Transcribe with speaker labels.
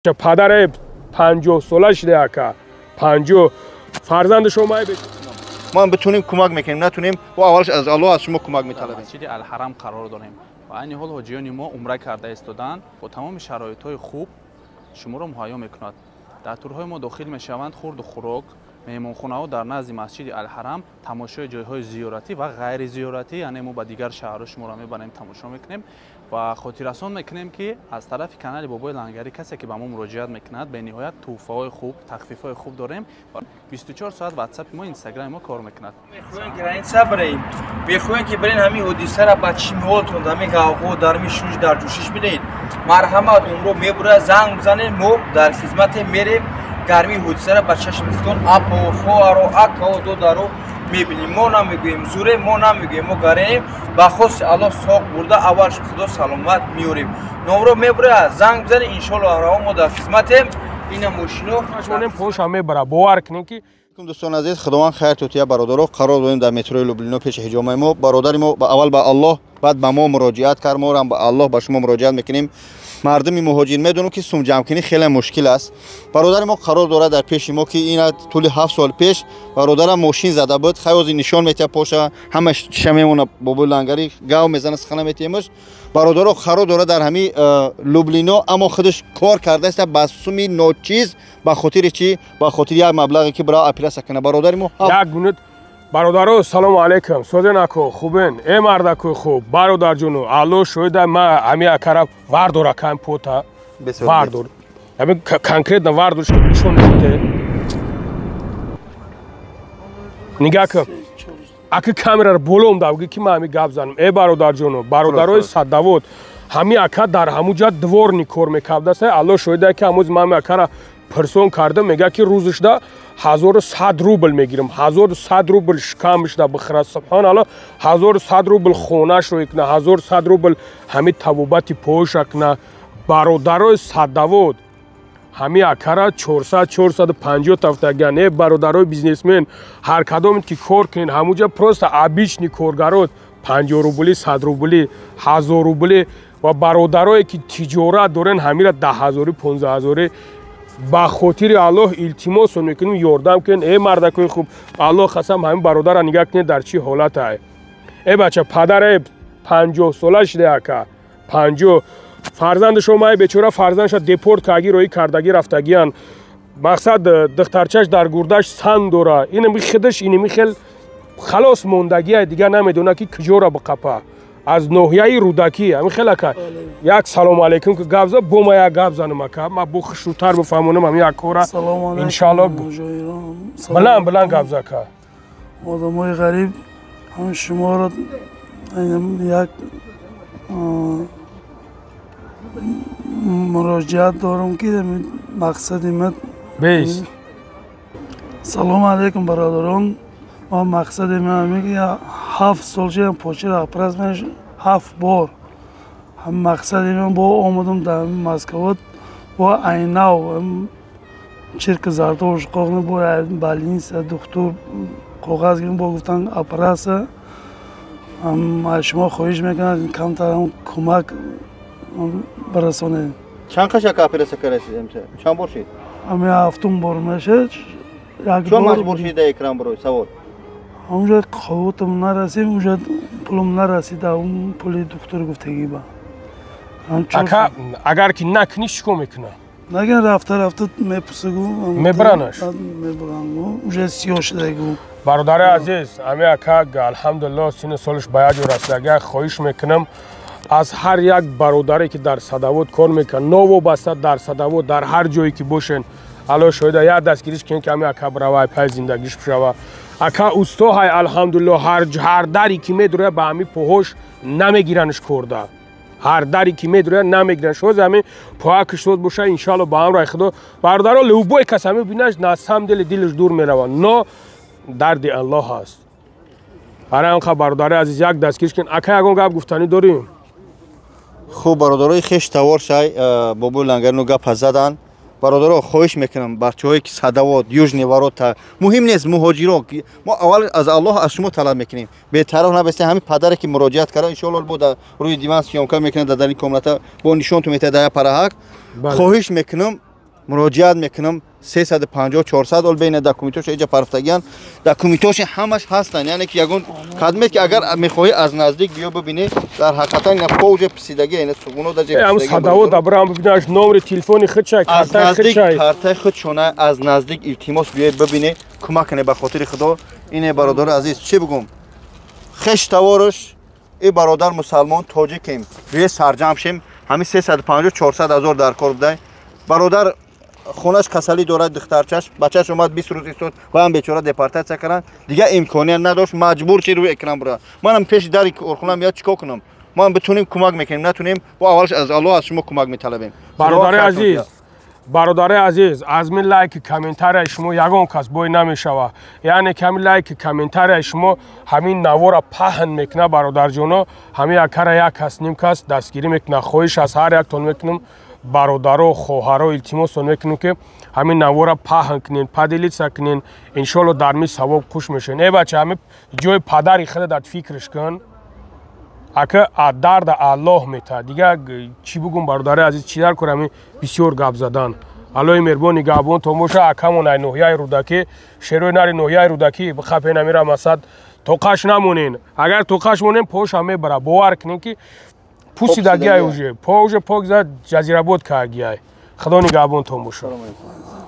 Speaker 1: پدر 50 سالش دیگه 50 فرزند شما
Speaker 2: ما بتونیم کمک میکنیم نتونیم و اولش از الله از شما کمک میطلبیم.
Speaker 3: مسجد الحرم قرار داریم و این حال حاجیان ما عمره کرده ایستادن با تمام شرایط‌های خوب شما را مهیا میکند. در تورهای ما داخل میشوند خورد و خوراک مهمانخانه‌ها در نزد مسجد الحرم تماشای جایهای زیارتی و غیر زیارتی یعنی ما با دیگر شهرها شما را میبریم تماشا میکنیم و خاطر رسان میکنیم که از طرف کانال بابای لنگری کسی که به ما مراجعت میکند به نهایت توفیق‌های خوب تخفیف‌های خوب داریم و 24 ساعت واتساپ ما اینستاگرام ما کار میکند.
Speaker 4: میخواین که این صبرین میخواین که برین همین حدیثه را بچی میولتون همین گاو در میشوش در جوشش بدین مرحمت عمرو میبره زنگ بزنین ما در خدمت میریم گرمی حدیثه را بچه‌ش میفتون اپ و خوارو اکا و دو دارو میبینیم ما نمیگوییم زوره ما نمیگوییم ما گریم با خواست الله ساق برده اولش خدا سلامت میوریم نمرو میبره زنگ بزنین انشالله ما در خدمتیم این ماشینو
Speaker 1: شما پوش همه برا باور کنین که
Speaker 2: دوستان عزیز خداوند خیر توتیا برادرو قرار داریم در مترو لوبلینو پیش حجامه ما برادر ما اول به الله بعد به ما مراجعت کرد ما هم به الله به شما مراجعت میکنیم مردم مهاجرین میدونم که سوم جمع کنی خیلی مشکل است برادر ما قرار داره در پیش ما که این طول 7 سال پیش برادرم ماشین زده بود خیلی نشان میته پاشه همه شمیمون بابا لنگری گاو میزنه سخنه میتیمش برادر قرار داره در همین لوبلینو اما خودش کار کرده است با سومی نوچیز با خاطر چی با خاطر یک مبلغی که برای اپلاس کنه برادر ما
Speaker 1: یک منوت برادرو سلام علیکم سوزناکو خوبن ای مردکو خوب برادر جونو الو شویده ما همین اکرا واردور کام پوتا واردور همین کنکریت واردورش نشون میده نگاه کن اگه کامera رو بولم داوگی که ما همین گپ زنم ای برادر جونو برادروی صداوت همین اکا در همونجا دوار نیکور میکرده است الو شویده که امروز ما اکرا پرسون کردم میگه که روزش دا 1100 روبل میگیرم 1100 روبل شکمش دا بخره سبحان الله 1100 روبل خونش رو کنه 1100 روبل همین توبتی پوش کنه برادرای صداوت همین اکرا 450 تفتگان ای برادرای بیزنسمن هر کدوم که کار کنین همونجا پروست ابیچ نیکورگارات 50 روبلی 100 روبلی 1000 روبلی و برادرایی که تجارت دارن همین را 10000 15000 با خاطر الله التماس میکنیم یاردم کن ای مردکوی خوب الله قسم همین برادر را نگاه کنید در چی حالت ای ای بچه پدر 50 سالش دیگه 50 فرزند شما بیچاره فرزندش دیپورت کاگی روی کردگی رفتگیان مقصد دخترچش در گردش سند داره این میخدش این میخل خلاص موندگی دیگه نمیدونه که کجا بقپه از ناحیه رودکی همین خیلی که یک سلام علیکم که گپ زد بوم یک گپ زنم که ما بو خوشتر بفهمونم همین یک کورا ان شاء الله بلند گپ زد که
Speaker 5: آدمای غریب هم شما را یک مراجعت دارم که مقصد من
Speaker 1: بیست
Speaker 5: سلام علیکم برادران و مقصد من میگه 7 سال پاچه را اپراز میشه 7 بار هم مقصد من با آمدم در مسکوت با عینو چرک زرتوش قاقنه با بالینس دکتر کاغذ گیرم با گفتن اپراز هم شما خواهش میکنم کمتر هم کمک برسانه
Speaker 2: چند قشنگ اپراز کردید چند بار شد
Speaker 5: همه هفتم بار میشه
Speaker 2: چون مجبور شدید اکرام برای سوال
Speaker 5: اونجا خواهتم نرسید اونجا پولم نرسید اون پول دکتر گفتگی با
Speaker 1: اگر که نکنی چیکار میکنه
Speaker 5: نگن رفته میپسگو
Speaker 1: میبرنش
Speaker 5: اونجا سیاه شده گو
Speaker 1: برادر عزیز همه اکا الحمدلله سین سالش باید رسیدگی خواهش میکنم از هر یک برادری که در صداوت کار میکنه نو بسته در صداوت در هر جایی که باشن الله شاید یا دستگیریش کنین که همه اکا برای پای زندگیش بشوه اکا اوستا های الحمدلله هر دری که میدوره به همین پوهش نمیگیرنش کرده هر دری که میدوره نمیگیرنش شد همین پاکش شد باشه انشالله با هم رای خدا برادرها لوبوی کس همین بینش نسم دلش دور میروه نه درد الله هست برای آنها برادر عزیز یک دستگیرش کن اکا یکون گپ گفتنی داریم
Speaker 2: خوب برادرای خش توار شای بابو لنگر نو گپ زدن برادرها خواهش میکنم بچه‌هایی که صداوت یوجنی ورات مهم نیست مهاجران ما اول از الله از شما طلب میکنیم بهتره نبسته همین پدری که مراجعت کرده ان شاء الله بود روی دیوان سیامکا میکنه در این کاملت با نشون تو میته در پرهک خواهش میکنم муроҷиат мекунам 350-400 ол бейна документош эҷа парафтагиан документоши ҳамаш ҳастанд яъне ки ягон кадме ки агар мехоҳӣ аз наздик биё бибинӣ дар ҳақиқатан ина поже писидаги ина сугуно да
Speaker 1: ам садавот абрам бибинаш номери телефони худчай
Speaker 2: аз наздик картаи худшона аз наздик илтимос биёед бибинӣ кӯмак кунед ба хотири худо ине бародари азиз чӣ бигум хеш таворош и бародар мусалмон тоҷикем рӯи сарҷам шем ҳамин 350-400 ҳазор дар кор будай бародар хонаш касалӣ дорад духтарчаш бачаш омад 20 рӯз истод ва ҳам бечора депортатсия карданд дига имконият надошт маҷбур чи рӯи экран бурад манам пеши дари корхонаам яд чикор кунам ман битунем кӯмак мекунем натунем бо аввалш аз аллоҳ аз шумо кӯмак металабем
Speaker 1: бародари азиз аз мин лайки комментарияи шумо ягон кас бой намешава яъне ки ҳамин лайки комментарияи шумо ҳамин навора паҳн мекуна бародарҷоно ҳамин якара як кас ним кас дастгирӣ мекуна хоҳиш аз ҳар яктон мекунам бародаро хоҳаро илтимосон мекунем ки ҳамин навора паҳн кунен падилиса кунен иншоалло дар ми савоб хуш мешавен е бача ҳамин ҷои падари худат фикраш кун ака дарда аллоҳ мета дига чӣ бигум бародари азиз чӣ дар кунам бисёр гап задан аллоҳи меҳрубон нигаҳбон томоша акамон ай ноҳияи рӯдакӣ шерои нари ноҳияи рӯдакӣ бихапен амира масад тоқаш намонен агар тоқаш монем поша мебара бовар кунен ки пусидагиай уже по уже пок зад ҷазирабод каагиай худо нигаҳбонтон бошад.